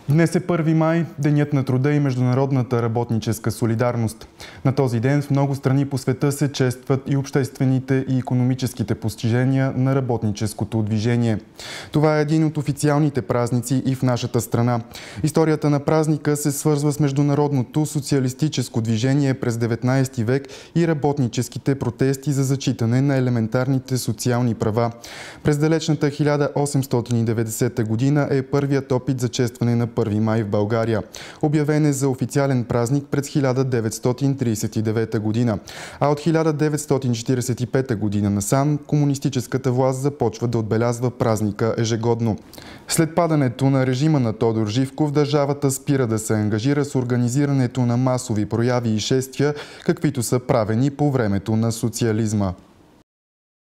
Днес е 1 май, Денят на труда и международната работническа солидарност. На този ден в много страни по света се честват и обществените и икономическите постижения на работническото движение. Това е един от официалните празници и в нашата страна. Историята на празника се свързва с международното социалистическо движение през 19 век и работническите протести за зачитане на елементарните социални права. През далечната 1890 година е първият опит за честване на 1 май в България. Обявен е за официален празник през 1939 година. А от 1945 година насам комунистическата власт започва да отбелязва празника ежегодно. След падането на режима на Тодор Живков, държавата спира да се ангажира с организирането на масови прояви и шествия, каквито са правени по времето на социализма.